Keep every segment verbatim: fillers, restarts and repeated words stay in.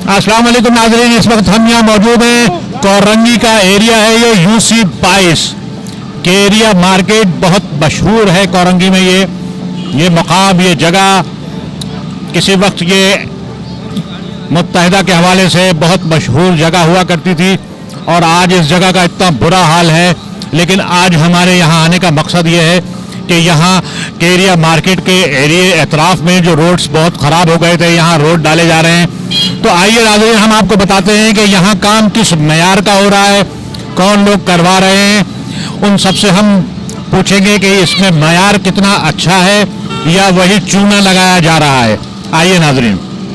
अस्सलाम वालेकुम नाज़रीन, इस वक्त हम यहाँ मौजूद हैं। कोरंगी का एरिया है ये, यूसी बाईस के एरिया मार्केट बहुत मशहूर है कोरंगी में। ये ये मकाम, ये जगह किसी वक्त ये मुत्तहिदा के हवाले से बहुत मशहूर जगह हुआ करती थी और आज इस जगह का इतना बुरा हाल है। लेकिन आज हमारे यहाँ आने का मकसद ये है कि यहाँ के एरिया मार्केट के एरिया एतराफ़ में जो रोड्स बहुत ख़राब हो गए थे, यहाँ रोड डाले जा रहे हैं। तो आइए नाज़रीन, हम आपको बताते हैं कि यहाँ काम किस मयार का हो रहा है, कौन लोग करवा रहे हैं। उन सबसे हम पूछेंगे कि इसमें मयार कितना अच्छा है या वही चूना लगाया जा रहा है। आइए नाज़रीन।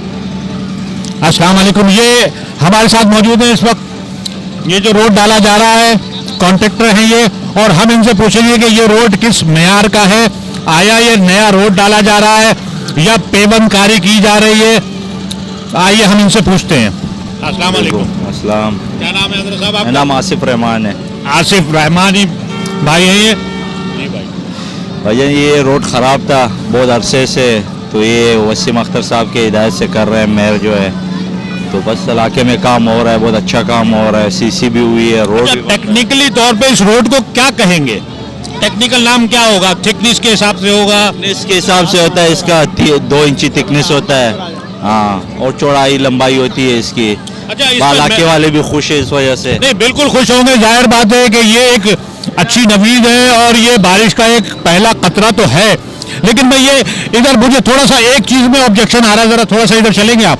अस्सलाम वालेकुम, ये हमारे साथ मौजूद है इस वक्त। ये जो रोड डाला जा रहा है, कॉन्ट्रैक्टर हैं ये, और हम इनसे पूछेंगे कि ये रोड किस मयार का है। आया ये नया रोड डाला जा रहा है या पेवनकारी की जा रही है? आइए हम इनसे पूछते हैं। अस्सलाम वालेकुम। अस्सलाम। क्या नाम है हज़रत साहब आपका? मेरा नाम आसिफ रहमान है। आसिफ रहमान ही भाई है ये? जी भाई। भैया ये रोड ख़राब था बहुत अरसे से, तो ये वसीम अख्तर साहब के हिदायत से कर रहे हैं मेयर जो है, तो बस इलाके में काम हो रहा है, बहुत अच्छा काम हो रहा है। सीसी भी हुई है, रोड अच्छा, टेक्निकली तौर पे इस रोड को क्या कहेंगे? टेक्निकल नाम क्या होगा? थिकनेस के हिसाब से होगा? थिकनेस के हिसाब से होता है इसका, दो इंची थिकनेस होता है, हाँ, और चौड़ाई लंबाई होती है इसकी। अच्छा, इलाके वाले भी खुश है इस वजह से। नहीं, बिल्कुल खुश होंगे, जाहिर बात है कि ये एक अच्छी नवीद है और ये बारिश का एक पहला कतरा तो है। लेकिन मैं ये इधर मुझे थोड़ा सा एक चीज में ऑब्जेक्शन आ रहा है, जरा थोड़ा सा इधर चलेंगे आप?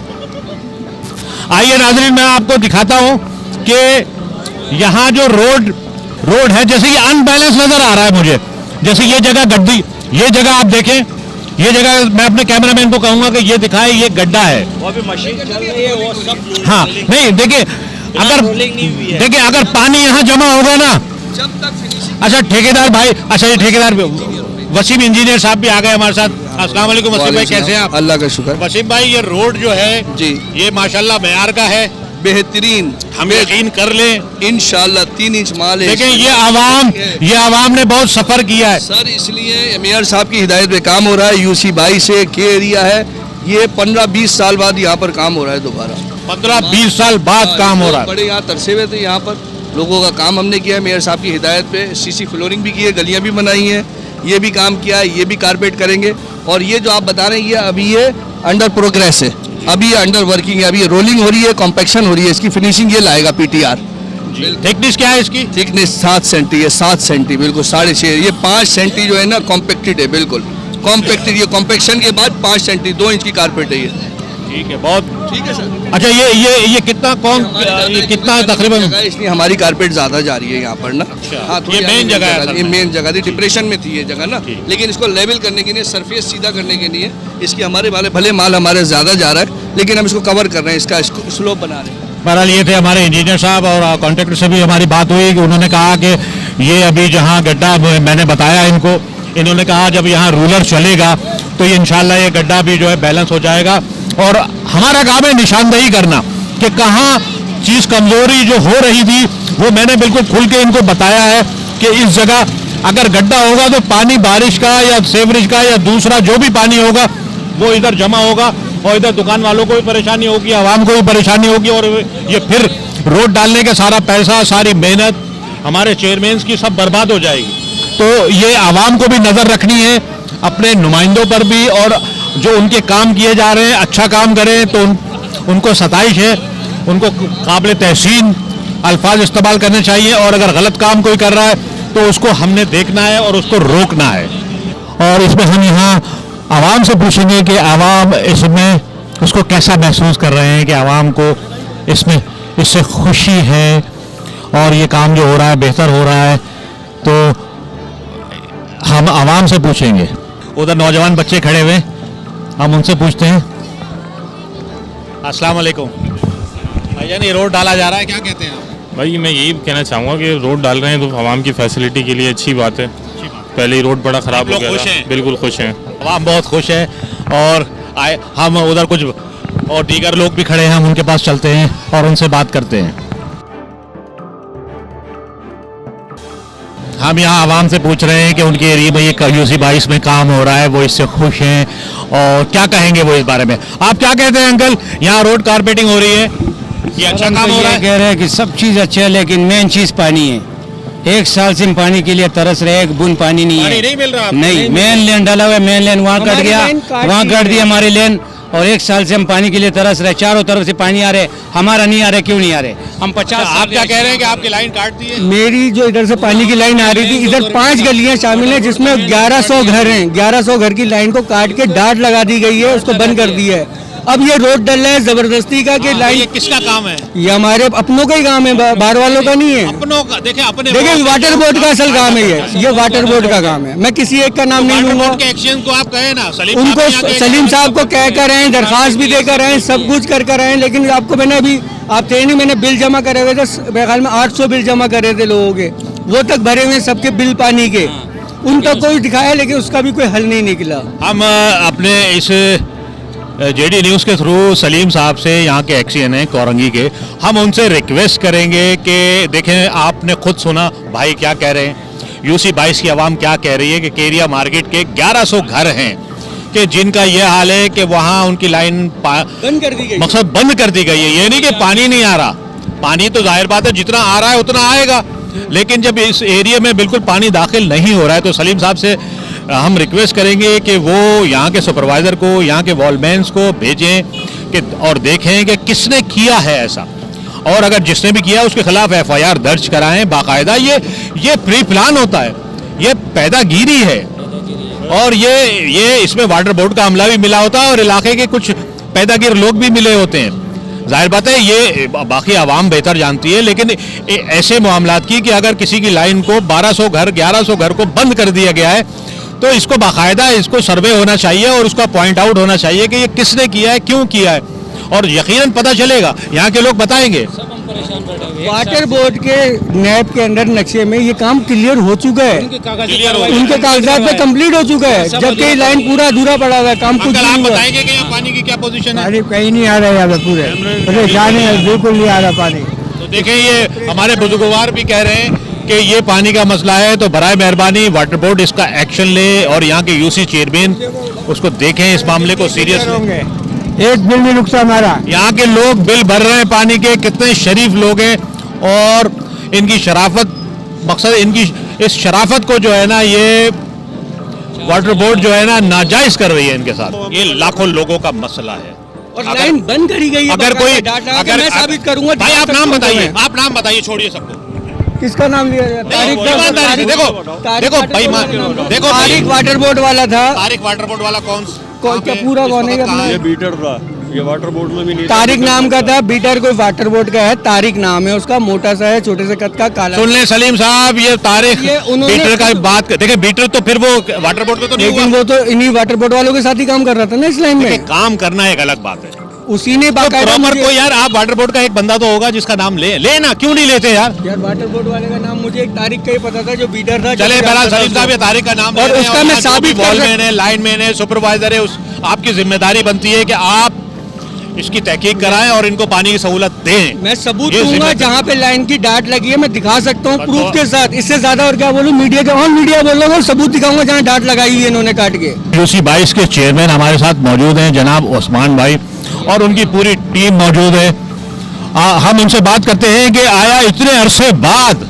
आइए नाज़रीन, मैं आपको दिखाता हूँ कि यहाँ जो रोड रोड है, जैसे ये अनबैलेंस नजर आ रहा है मुझे। जैसे ये जगह गड्डी, ये जगह आप देखें, ये जगह मैं अपने कैमरामैन को कहूंगा कि ये दिखाए, ये गड्ढा है। वो भी मशीन चल रही है, वो सब। हाँ, नहीं देखिए, अगर देखिए अगर पानी यहाँ जमा होगा ना, जब तक फिनिशिंग। अच्छा ठेकेदार भाई, अच्छा ये ठेकेदार वसीम इंजीनियर साहब भी आ गए हमारे साथ। अस्सलाम वालेकुम वसीम भाई, कैसे हैं आप? अल्लाह का शुक्र। वसीम भाई, ये रोड जो है जी, ये माशाल्लाह मयार का है, बेहतरीन। हम यकीन कर लें इंशाल्लाह तीन इंच माल है। लेकिन ये आवाम ये आवाम ने बहुत सफर किया है सर, इसलिए मेयर साहब की हिदायत पे काम हो रहा है। यूसी बाई से के एरिया है, ये पंद्रह बीस साल बाद यहाँ पर काम हो रहा है दोबारा। पंद्रह बीस साल बाद काम हो रहा है। बड़े यहाँ तरसे हुए थे, यहाँ पर लोगों का काम हमने किया है मेयर साहब की हिदायत पे। सीसी फ्लोरिंग भी की है, गलियाँ भी बनाई हैं, ये भी काम किया है, ये भी कारपेट करेंगे। और ये जो आप बता रहे हैं, ये अभी ये अंडर प्रोग्रेस है, अभी ये अंडर वर्किंग है, अभी ये रोलिंग हो रही है, कॉम्पैक्शन हो रही है, इसकी फिनिशिंग ये लाएगा पीटीआर। थिकनेस क्या है इसकी? थिकनेस सात सेंटी है, सात सेंटी बिल्कुल, साढ़े छः। ये पाँच सेंटी जो है ना कॉम्पैक्टेड है, बिल्कुल कॉम्पैक्टेड। ये कॉम्पैक्शन के बाद पाँच सेंटी दो इंच की कारपेट है ये। ठीक है, बहुत ठीक है सर। अच्छा, ये ये ये कितना कौन ये कितना तकरीबन? इसलिए हमारी कारपेट ज़्यादा जा रही है यहाँ पर ना। हाँ, ये मेन जगह है, ये मेन जगह थी, डिप्रेशन में थी ये जगह ना। लेकिन इसको लेवल करने के लिए, सरफेस सीधा करने के लिए, इसकी हमारे वाले भले माल हमारे ज़्यादा जा रहा है, लेकिन हम इसको कवर कर रहे हैं, इसका स्लोप बना रहे हैं। बहरहाल ये थे हमारे इंजीनियर साहब, और कॉन्ट्रैक्टर से भी हमारी बात हुई कि उन्होंने कहा कि ये अभी जहाँ गड्ढा मैंने बताया इनको, इन्होंने कहा जब यहाँ रूलर चलेगा तो ये इंशाल्लाह ये गड्ढा भी जो है बैलेंस हो जाएगा। और हमारा काम है निशानदेही करना कि कहाँ चीज़ कमजोरी जो हो रही थी वो मैंने बिल्कुल खुल के इनको बताया है कि इस जगह अगर गड्ढा होगा तो पानी बारिश का या सेवरेज का या दूसरा जो भी पानी होगा वो इधर जमा होगा और इधर दुकान वालों को भी परेशानी होगी, आवाम को भी परेशानी होगी, और ये फिर रोड डालने का सारा पैसा, सारी मेहनत हमारे चेयरमैन की सब बर्बाद हो जाएगी। तो ये आवाम को भी नज़र रखनी है, अपने नुमाइंदों पर भी, और जो उनके काम किए जा रहे हैं अच्छा काम करें तो उन, उनको सताइश है, उनको काबिल तहसीन अल्फाज इस्तेमाल करने चाहिए, और अगर गलत काम कोई कर रहा है तो उसको हमने देखना है और उसको रोकना है। और इसमें हम यहाँ आवाम से पूछेंगे कि आवाम इसमें उसको कैसा महसूस कर रहे हैं, कि आवाम को इसमें इससे खुशी है और ये काम जो हो रहा है बेहतर हो रहा है। तो हम आवाम से पूछेंगे, उधर नौजवान बच्चे खड़े हुए, हम उनसे पूछते हैं। अस्सलाम वालेकुम भाईजान, ये रोड डाला जा रहा है, क्या कहते हैं आप? भाई मैं यही कहना चाहूँगा कि रोड डाल रहे हैं तो आवाम की फैसिलिटी के लिए अच्छी बात है। पहले ही रोड बड़ा ख़राब हो गया था। बिल्कुल खुश हैं, आवाम बहुत खुश है। और आए हम उधर कुछ और दीगर लोग भी खड़े हैं, हम उनके पास चलते हैं और उनसे बात करते हैं। हम यहाँ आवाम से पूछ रहे हैं कि उनके एरिया में ये यूसी बाईस में काम हो रहा है, वो इससे खुश हैं और क्या कहेंगे वो इस बारे में। आप क्या कहते हैं अंकल, यहाँ रोड कारपेटिंग हो रही है, ये अच्छा काम हो रहा है? कह रहे हैं कि सब चीज़ अच्छा है, लेकिन मेन चीज़ पानी है। एक साल से पानी के लिए तरस रहे, एक बूंद पानी नहीं है, नहीं मिल रहा। नहीं, मेन लेन डाला हुआ है, मेन लेन वहाँ कट गया, वहाँ कट दिया हमारी लेन, और एक साल से हम पानी के लिए तरस रहे। चारों तरफ से पानी आ रहे, हमारा नहीं आ रहा, क्यों नहीं आ रहे? हम पचास। आप क्या कह रहे हैं कि आपकी लाइन काट दी है? मेरी जो इधर से पानी की लाइन आ रही थी, इधर पांच गलियां शामिल हैं जिसमें ग्यारह सौ घर हैं। ग्यारह सौ घर की लाइन को काट के डाट लगा दी गई है, उसको बंद कर दिया है। अब ये रोड डल रहा है जबरदस्ती का कि लाइन। ये किसका काम है? ये हमारे अपनों का ही काम है, बाहर वालों का नहीं है। अपनों का देखे, अपने देखिए वाटर बोर्ड का असल काम है ये ये वाटर बोर्ड का काम है। मैं किसी एक का नाम नहीं लूंगा। एक्शन को आप कहे ना, सलीम उनको सलीम साहब को कह कर आए, दरखास्त भी देकर आए, सब कुछ कर कर आए, लेकिन आपको मैंने अभी आप थे नहीं, मैंने बिल जमा करे हुए थे, मेरे ख्याल में आठ सौ बिल जमा करे थे लोगों के, वो तक भरे हुए सबके बिल पानी के, उन तक कोई दिखाया, लेकिन उसका भी कोई हल नहीं निकला। हम अपने इस जेडी न्यूज़ के थ्रू सलीम साहब से, यहाँ के एक्सीएन हैं कोरंगी के, हम उनसे रिक्वेस्ट करेंगे कि देखें, आपने खुद सुना भाई क्या कह रहे हैं, यूसी बाईस की आवाम क्या कह रही है कि केरिया मार्केट के ग्यारह सौ घर हैं कि जिनका ये हाल है कि वहाँ उनकी लाइन बंद कर दी गई, मकसद बंद कर दी गई है। ये नहीं कि पानी नहीं आ रहा, पानी तो जाहिर बात है जितना आ रहा है उतना आएगा, लेकिन जब इस एरिया में बिल्कुल पानी दाखिल नहीं हो रहा है तो सलीम साहब से हम रिक्वेस्ट करेंगे कि वो यहाँ के सुपरवाइज़र को, यहाँ के वॉलमैन्स को भेजें कि और देखें कि किसने किया है ऐसा, और अगर जिसने भी किया उसके खिलाफ एफ आई आर दर्ज कराएं बाकायदा। ये ये प्री प्लान होता है, ये पैदागिरी है, और ये ये इसमें वाटर बोर्ड का अमला भी मिला होता है और इलाके के कुछ पैदागिर लोग भी मिले होते हैं। जाहिर बात है ये बाकी आवाम बेहतर जानती है, लेकिन ऐसे मामलात की कि अगर किसी की लाइन को बारह सौ घर ग्यारह सौ घर को बंद कर दिया गया है तो इसको बाकायदा इसको सर्वे होना चाहिए और उसका पॉइंट आउट होना चाहिए कि ये किसने किया है, क्यों किया है, और यकीनन पता चलेगा, यहाँ के लोग बताएंगे। वाटर बोर्ड के नैब के अंदर नक्शे में ये काम क्लियर हो चुका है, उनके कागजात पे कंप्लीट हो चुका है, जबकि लाइन पूरा अधूरा पड़ा हुआ है, काम कुछ नहीं हुआ। बताएंगे कि यहाँ पानी की क्या पोजीशन है? कहीं नहीं आ रहा है, यहाँ पे पूरे परेशानी है, बिल्कुल नहीं आ रहा पानी। तो देखें, ये हमारे बुजुर्गवार भी कह रहे हैं कि ये पानी का मसला है, तो बराए मेहरबानी वाटर बोर्ड इसका एक्शन ले और यहाँ के यूसी चेयरमैन उसको देखें, इस मामले को सीरियस लें। एक बिल नहीं रुकता हमारा। यहाँ के लोग बिल भर रहे हैं पानी के, कितने शरीफ लोग हैं, और इनकी शराफत, मकसद इनकी इस शराफत को जो है ना ये वाटर बोर्ड जो है ना नाजायज कर रही है इनके साथ। ये लाखों लोगों का मसला है और लाइन बंद करी गई है। अगर कोई अगर मैं साबित करूंगा, भाई आप नाम बताइए, आप नाम बताइए, छोड़िए सबको। किसका नाम लिया जाए? तारिक देखो देखो भाई देखो तारिक वाटर बोर्ड वाला था। तारिक वाटर बोर्ड वाला कौन कौन क्या पूरा कौन है? ये बीटर था, ये वाटर बोर्ड में भी नहीं। तारिक नाम का था, बीटर कोई वाटर बोर्ड का है, तारिक नाम है उसका, मोटा सा है, छोटे से कद का, काला। सुन ले सलीम साहब, ये तारिक बीटर का बात देखे, बीटर तो फिर वो वाटर बोर्ड पे तो नहीं, लेकिन वो तो इन्हीं वाटर बोर्ड वालों के साथ ही काम कर रहा था ना इस लाइन में। काम करना एक अलग बात है, उसी ने बाकायदा तो को यार, आप वाटर बोर्ड का एक बंदा तो होगा जिसका नाम ले लेना, क्यों नहीं लेते यार? यार वाटर बोर्ड वाले का नाम मुझे एक तारीख का ही पता था जो बीटर था। चले बहरहाल सलीम साहब ये तारीख का नाम और उसका मैं साबित वॉलमैन है, लाइनमैन है, सुपरवाइजर है, उस आपकी जिम्मेदारी बनती है कि आप इसकी तहकीक कराएं और इनको पानी की सहूलत दें। मैं सबूत दूंगा, जहाँ पे लाइन की डाट लगी है मैं दिखा सकता हूँ प्रूफ के साथ, इससे ज्यादा और क्या बोलूँ? मीडिया के ऑन मीडिया बोलूंगा, सबूत दिखाऊंगा जहाँ डाट लगाई हुई है इन्होंने काट के। यूसी बाईस के चेयरमैन हमारे साथ मौजूद हैं जनाब उस्मान भाई, और उनकी पूरी टीम मौजूद है। आ, हम उनसे बात करते हैं कि आया इतने अरसे बाद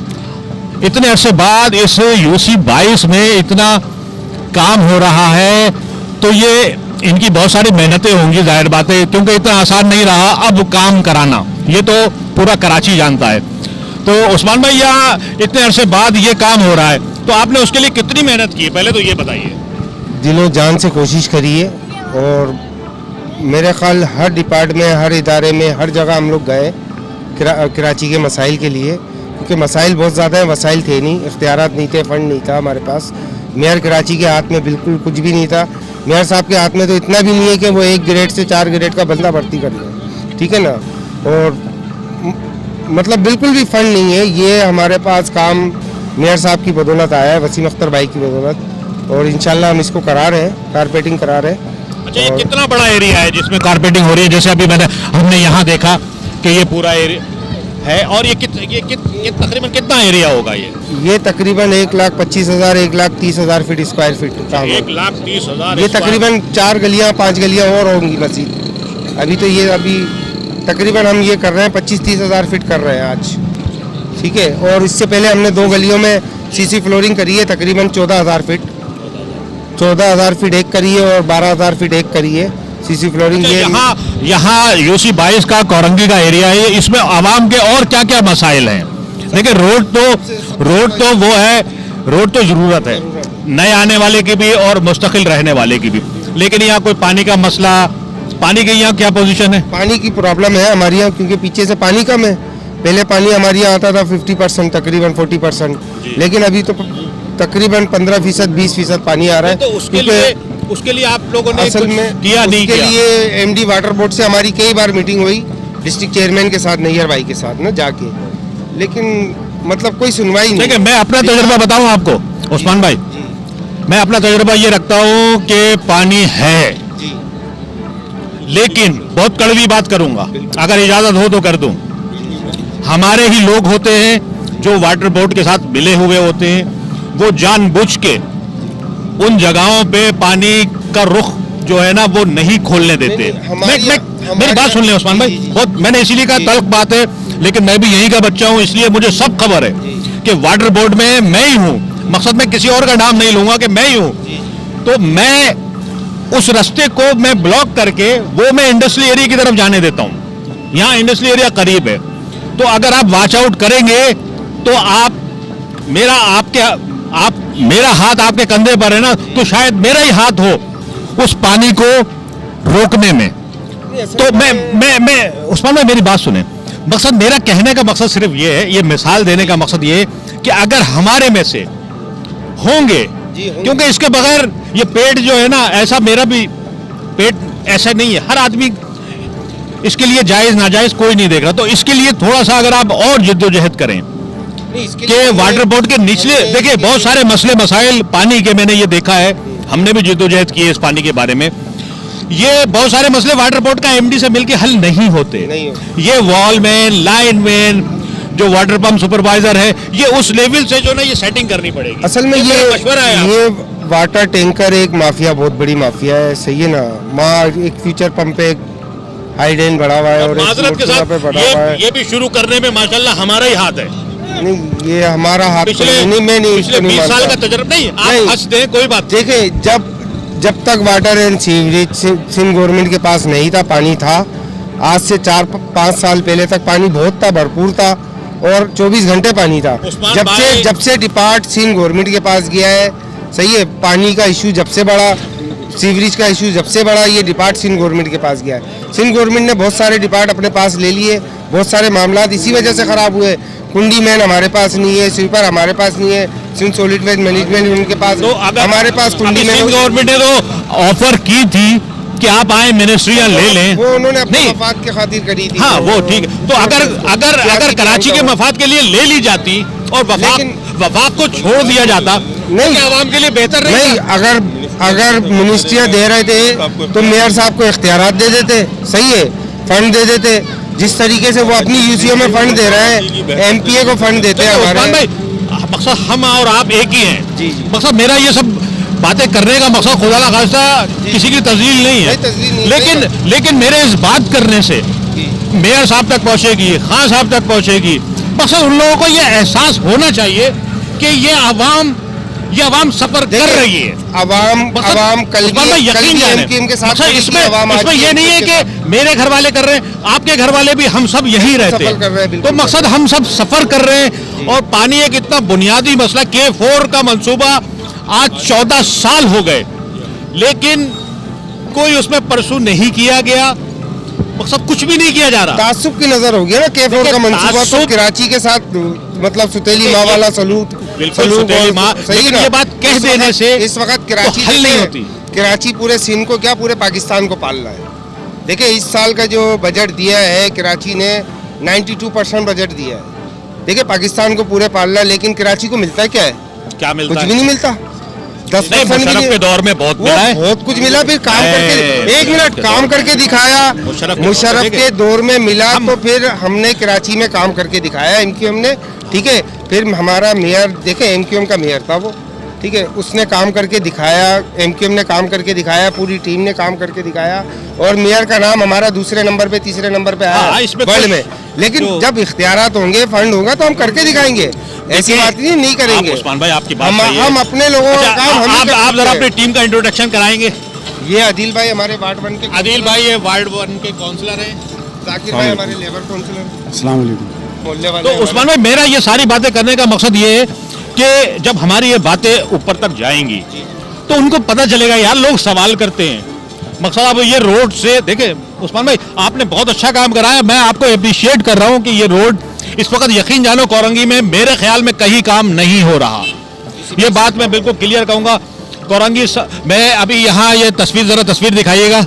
इतने अरसे बाद इस यूसी बाईस में इतना काम हो रहा है, तो ये इनकी बहुत सारी मेहनतें होंगी, जाहिर बात है, क्योंकि इतना आसान नहीं रहा अब काम कराना, ये तो पूरा कराची जानता है। तो उस्मान भाई, यहाँ इतने अरसे बाद ये काम हो रहा है, तो आपने उसके लिए कितनी मेहनत की है, पहले तो ये बताइए। दिलो जान से कोशिश करी है, और मेरे ख्याल हर डिपार्टमेंट में, हर इदारे में, हर जगह हम लोग गए करा, कराची के मसाइल के लिए, क्योंकि मसाइल बहुत ज़्यादा हैं, वसाइल थे नहीं, इख्तियारात नहीं थे, फंड नहीं था हमारे पास। मेयर कराची के हाथ में बिल्कुल कुछ भी नहीं था, मेयर साहब के हाथ में तो इतना भी नहीं है कि वो एक ग्रेड से चार ग्रेड का बंदा भर्ती कर ले, ठीक है ना, और मतलब बिल्कुल भी फंड नहीं है। ये हमारे पास काम मेयर साहब की बदौलत आया है, वसीम अख्तर भाई की बदौलत, और इंशाल्लाह हम इसको करा रहे हैं, कारपेटिंग करा रहे हैं। अच्छा, ये कितना बड़ा एरिया है जिसमें कारपेटिंग हो रही है? जैसे अभी मैंने हमने यहाँ देखा कि ये पूरा एरिया है। और ये कित ये कित ये तकरीबन कितना एरिया होगा ये? ये तकरीबन एक लाख पच्चीस हजार एक लाख तीस हजार फीट स्क्वायर फीट का एक लाख तीस हजार ये तकरीबन चार गलियां पांच गलियां और होंगी मजीद। अभी तो ये अभी तकरीबन हम ये कर रहे हैं पच्चीस तीस हजार फीट कर रहे हैं आज, ठीक है। और इससे पहले हमने दो गलियों में सीसी फ्लोरिंग करी है तकरीबन चौदह हजार फीट चौदह हजार फीट एक करी है और बारह हजार फीट एक करी है सीसी फ्लोरिंग। ये यहाँ यहाँ यूसी बाईस का कोरंगी का एरिया है, इसमें आवाम के और क्या क्या मसाइल हैं? देखिए रोड तो रोड तो वो है, रोड तो जरूरत है नए आने वाले की भी और मुस्तकिल रहने वाले की भी, लेकिन यहाँ कोई पानी का मसला, पानी की यहाँ क्या पोजीशन है? पानी की प्रॉब्लम है हमारे यहाँ, क्योंकि पीछे से पानी कम है। पहले पानी हमारे यहाँ आता था फिफ्टी परसेंट तकरीबन फोर्टी परसेंट, लेकिन अभी तो तकरीबन पंद्रह फीसद बीस फीसद पानी आ रहा है। तो उसके लिए उसके लिए आप लोगों ने असल में किया नहीं किया? उसके लिए एमडी वाटर बोर्ड से हमारी कई बार मीटिंग हुई, डिस्ट्रिक्ट चेयरमैन के साथ नैयर भाई के साथ ना जाके, लेकिन मतलब कोई सुनवाई नहीं। मैं अपना तजुर्बा बताऊं आपको उस्मान भाई, मैं अपना तजुर्बा ये रखता हूँ कि पानी है, लेकिन बहुत कड़वी बात करूंगा, अगर इजाजत हो तो कर दूं। हमारे ही लोग होते हैं जो वाटर बोर्ड के साथ मिले हुए होते हैं, वो जानबूझ के उन जगहों पे पानी का रुख जो है ना वो नहीं खोलने देते। मैं, मैं, मेरी बात सुन ले उस्मान भाई, बहुत मैंने इसीलिए कहा तल्ख बात है, लेकिन मैं भी यहीं का बच्चा हूं इसलिए मुझे सब खबर है कि वाटर बोर्ड में मैं ही हूं, मकसद में किसी और का नाम नहीं लूंगा कि मैं ही हूं। तो मैं उस रास्ते को मैं ब्लॉक करके वो मैं इंडस्ट्रियल एरिया की तरफ जाने देता हूं। यहाँ इंडस्ट्रियल एरिया करीब है, तो अगर आप वॉच आउट करेंगे तो आप मेरा आपके आप मेरा हाथ आपके कंधे पर है ना, तो शायद मेरा ही हाथ हो उस पानी को रोकने में। तो मैं मैं मैं उस्मान भाई मेरी बात सुने, मकसद मेरा कहने का मकसद सिर्फ ये है, ये मिसाल देने का मकसद ये है कि अगर हमारे में से होंगे, क्योंकि इसके बगैर ये पेट जो है ना, ऐसा मेरा भी पेट ऐसा नहीं है, हर आदमी इसके लिए जायज नाजायज कोई नहीं देख रहा। तो इसके लिए थोड़ा सा अगर आप और जिद्दोजहद करें कि वाटर बोर्ड के निचले, देखिए बहुत सारे मसले मसाइल पानी के मैंने ये देखा है, हमने भी जिद्दोजहद की है इस पानी के बारे में, ये बहुत सारे मसले वाटर बोर्ड का एमडी से मिलके हल नहीं होते नहीं। ये वॉलमैन, लाइनमैन, जो वाटर पंप सुपरवाइजर है, ये उस लेवल से जो ना ये सेटिंग करनी पड़ेगी। असल में ये मशवरा है ये वाटर टैंकर एक माफिया, बहुत बड़ी माफिया है, सही है ना। वहाँ एक फ्यूचर पंप पे एक हाइडेन बढ़ा हुआ है और माजरत के साथ ये, ये भी शुरू करने में माशाल्लाह हमारा ही हाथ है। नहीं, ये हमारा हाथ पिछले, नहीं, मैं नहीं, पिछले बीस साल का तजुर्बा नहीं, आप हंस दें कोई बात। देखिए जब जब तक water and sewerage Sindh government के पास नहीं था, पानी था, आज से चार पाँच साल पहले तक पानी बहुत था, भरपूर था और चौबीस घंटे पानी था। जब से जब से डिपार्ट सिंध गवर्नमेंट के पास गया है, सही है, पानी का इशू जब से बढ़ा, सीवरेज का इशू जब से बढ़ा, ये डिपार्ट सिंध गवर्नमेंट के पास गया है। सिंध गवर्नमेंट ने बहुत सारे डिपार्ट अपने पास ले लिए, बहुत सारे मामला इसी वजह से खराब हुए। कुंडी मैन हमारे पास नहीं है, स्वीपर हमारे पास नहीं है, सिंध सॉलिड वेस्ट मैनेजमेंट उनके पास, तो हमारे पास कुंडी मैन। गवर्नमेंट ने तो ऑफर की थी कि आप आए मिनिस्ट्रियां ले लें, वो उन्होंने अपने मफाद के खातिर करी थी। हाँ वो ठीक है, तो अगर अगर अगर कराची के मफाद के लिए ले ली जाती और वफाक वफाक को छोड़ दिया जाता, नहीं आवाम के लिए बेहतर नहीं, नहीं अगर अगर मिनिस्ट्रियां दे रहे थे तो मेयर साहब को इख्तियारात दे देते, सही है, फंड दे देते। जिस तरीके से वो अपनी यूसीओ में फंड दे रहे हैं, एमपीए को फंड देते हैं हमारे। मकसद हम और आप एक ही हैं, मकसद मेरा ये सब बातें करने का मकसद खुदा ना खास्ता किसी की तजलील नहीं है, नहीं, लेकिन लेकिन मेरे इस बात करने से मेयर साहब तक पहुंचेगी, खान साहब तक पहुंचेगी। मकसद उन लोगों को ये एहसास होना चाहिए कि ये आवाम ये आवाम सफर कर रही है। आवाम आवाम कल यकीन के साथ इसमें इसमें ये नहीं है कि मेरे घर वाले कर रहे हैं, आपके घर वाले भी, हम सब यही रहते हैं। तो मकसद हम सब सफर कर रहे हैं और पानी एक इतना बुनियादी मसला, के फोर का मंसूबा आज चौदह साल हो गए, लेकिन कोई उसमें परसू नहीं किया गया, मकसद कुछ भी नहीं किया जा रहा। तासुब की नजर हो गया ना, के फोर का मंसूबा तो कराची के साथ मतलब सुतेली माँ वाला सलूट सलूट सही ना, ये बात कह देने से इस वक्त कराची हल नहीं होती। कराची पूरे सिंध को क्या पूरे पाकिस्तान को पाल रहा है। देखिए इस साल का जो बजट दिया है कराची ने बानवे परसेंट बजट दिया है। देखिए पाकिस्तान को पूरे पाल रहा है, लेकिन कराची को मिलता है क्या है? क्या मिलता कुछ है? भी नहीं मिलता। दस नहीं, परसेंट मुशर्रफ के दौर में बहुत मिला है, बहुत कुछ मिला। फिर काम करके एक मिनट काम करके दिखाया, मुशर्रफ के दौर में मिला तो फिर हमने कराची में काम करके दिखाया एमक्यूएम ने, ठीक है। फिर हमारा मेयर देखे, एमक्यूएम का मेयर था वो, ठीक है, उसने काम करके दिखाया, एमक्यूएम ने काम करके दिखाया, पूरी टीम ने काम करके दिखाया और मेयर का नाम हमारा दूसरे नंबर पे तीसरे नंबर पे आया वर्ल्ड में। लेकिन तो, जब इख्तियारात होंगे, फंड होगा तो हम करके दिखाएंगे, ऐसी बात नहीं नहीं करेंगे। उस्मान भाई आपकी बात हम, हम अपने लोगों का काम हम आप, आप जरा अपनी टीम का इंट्रोडक्शन कराएंगे। ये आदिल भाई हमारे वार्ड वन के आदिल भाई ये वार्ड वन के काउंसलर हैं, जाकिर भाई हमारे लेबर काउंसलर। अस्सलाम वालेकुम। तो उस्मान भाई मेरा ये सारी बातें करने का मकसद ये है कि जब हमारी ये बातें ऊपर तक जाएंगी तो उनको पता चलेगा, यार लोग सवाल करते हैं। मकसद अब ये रोड से देखे उस्मान भाई आपने बहुत अच्छा काम कराया, मैं आपको अप्रिशिएट कर रहा हूँ कि ये रोड इस वक्त यकीन जानो कोरंगी में मेरे ख्याल में कहीं काम नहीं हो रहा, ये बात मैं बिल्कुल क्लियर कहूँगा। कोरंगी मैं अभी यहाँ ये तस्वीर जरा तस्वीर दिखाइएगा,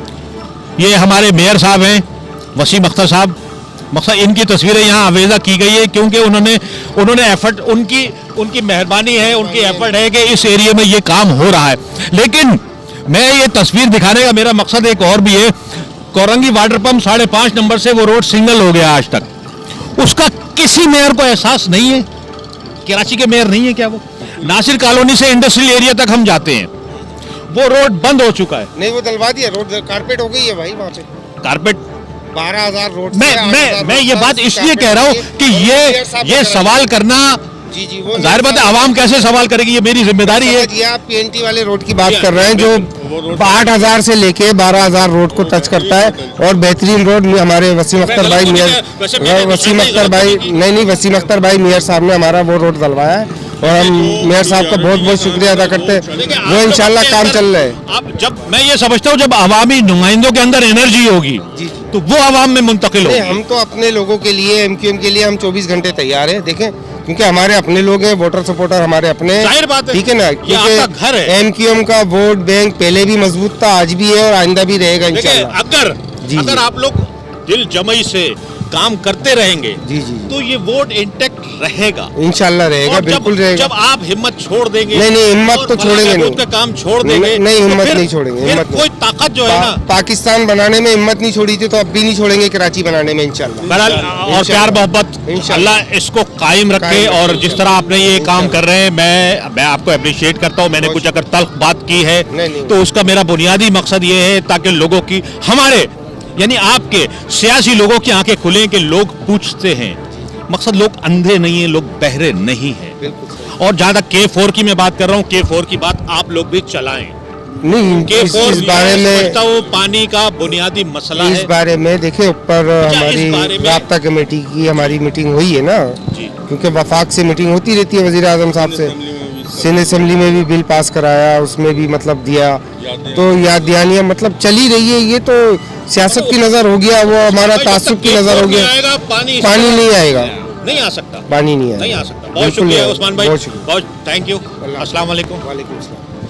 ये हमारे मेयर साहब हैं वसीम अख्तर साहब। मकसद इनकी तस्वीरें यहाँ आवेजा की गई है क्योंकि उन्होंने उन्होंने एफर्ट, उनकी उनकी मेहरबानी है, उनकी एफर्ट है कि इस एरिया में ये काम हो रहा है। लेकिन मैं ये तस्वीर दिखाने का मेरा मकसद एक और भी है, कोरंगी वाटर पंप साढ़े पाँच नंबर से वो रोड सिंगल हो गया आज तक, उसका किसी मेयर को एहसास नहीं है। कराची के मेयर नहीं है क्या वो? नासिर कॉलोनी से इंडस्ट्रियल एरिया तक हम जाते हैं, वो रोड बंद हो चुका है। नहीं वो डलवा दिया, रोड कारपेट हो गई है भाई वहाँ पे, कारपेट बारह हजार रोड। मैं मैं मैं ये बात इसलिए कह रहा हूँ कि ये ये सवाल करना, जी जी वो जाहिर बात है आवाम कैसे सवाल करेगी, ये मेरी जिम्मेदारी है। ये आप पीएनटी वाले रोड की बात कर रहे हैं जो आठ हजार से लेके बारह हजार रोड को टच करता है और बेहतरीन रोड हमारे वसीम अख्तर भाई मेयर वसीम अख्तर भाई नहीं नहीं वसीम अख्तर भाई मेयर साहब ने हमारा वो रोड डलवाया है और हम मेयर साहब का बहुत बहुत शुक्रिया अदा करते हैं। वो इंशाल्लाह काम चल रहा है। अब जब मैं ये समझता हूँ जब अवामी नुमाइंदों के अंदर एनर्जी होगी तो वो अवाम में मुंतकिल होगी। हम तो अपने लोगों के लिए, एमक्यूएम के लिए हम चौबीस घंटे तैयार है, देखें क्योंकि हमारे अपने लोग हैं, वोटर सपोर्टर हमारे अपने, ठीक है ना, क्योंकि एमक्यूएम का वोट बैंक पहले भी मजबूत था, आज भी है और आइंदा भी रहेगा इंशाल्लाह। अगर अगर आप लोग दिल जमई से काम करते रहेंगे जी जी तो ये वोट इंटैक्ट रहेगा, इंशाल्लाह रहेगा, बिल्कुल रहेगा। जब आप हिम्मत छोड़ देंगे, नहीं नहीं हिम्मत तो छोड़ेंगे नहीं, का काम छोड़ देंगे, नहीं हिम्मत नहीं छोड़ेंगे, हिम्मत कोई ताकत जो है ना, पाकिस्तान बनाने में हिम्मत नहीं छोड़ी थी तो अब भी नहीं छोड़ेंगे कराची बनाने में इंशाल्लाह। और प्यार मोहब्बत अल्लाह इसको कायम रखे। और जिस तरह आपने ये काम कर रहे हैं, मैं मैं आपको अप्रिशिएट करता हूँ। मैंने कुछ अगर तल्ख बात की है तो उसका मेरा बुनियादी मकसद ये है ताकि लोगों की, हमारे यानी आपके सियासी लोगों की आंखें खुलें कि लोग पूछते हैं। मकसद लोग अंधे नहीं है, लोग बहरे नहीं है। और जहां तक के फोर की मैं बात कर रहा हूँ, के फोर की बात आप लोग भी चलाएं। नहीं के इस, फोर इस बारे में वो पानी का बुनियादी मसला इस है। बारे में देखिए ऊपर हमारी राब्ता कमेटी की हमारी मीटिंग हुई है ना, क्योंकि वफाक से मीटिंग होती रहती है वजीर आजम साहब से, सिंध असेंबली में भी बिल पास कराया, उसमें भी मतलब दिया, तो याद दहानियाँ मतलब चली रही है। ये तो सियासत की नजर हो गया, वो हमारा तासुब की नजर हो गया, पानी पानी नहीं आएगा, नहीं आ सकता, पानी नहीं आएगा, नहीं आ सकता। बहुत शुक्रिया उस्मान भाई, बहुत थैंक यू। अस्सलाम वालेकुम।